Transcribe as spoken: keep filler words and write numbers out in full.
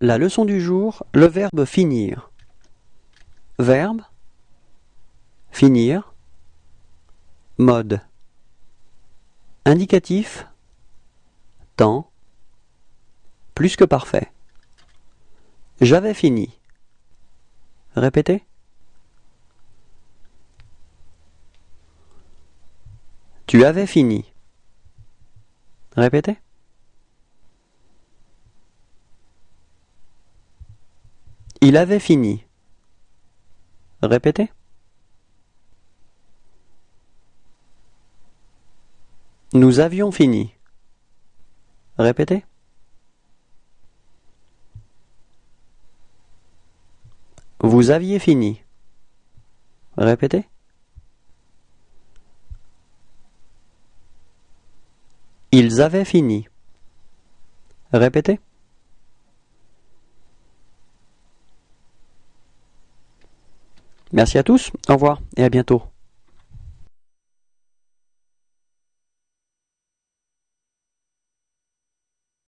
La leçon du jour, le verbe finir. Verbe, finir, mode. Indicatif, temps, plus que parfait. J'avais fini. Répétez. Tu avais fini. Répétez. Il avait fini. Répétez. Nous avions fini. Répétez. Vous aviez fini. Répétez. Ils avaient fini. Répétez. Merci à tous, au revoir et à bientôt.